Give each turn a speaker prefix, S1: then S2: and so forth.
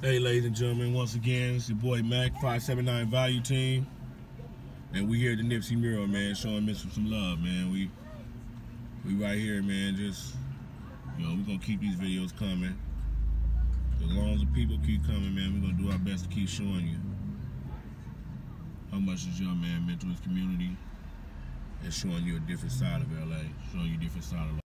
S1: Hey, ladies and gentlemen, once again, it's your boy Mac, 579 Value Team. And we here at the Nipsey mural, man, showing Mr. some love, man. We right here, man, just, we're going to keep these videos coming. As long as the people keep coming, man, we're going to do our best to keep showing you how much this young man meant to his community and showing you a different side of LA, showing you a different side of life.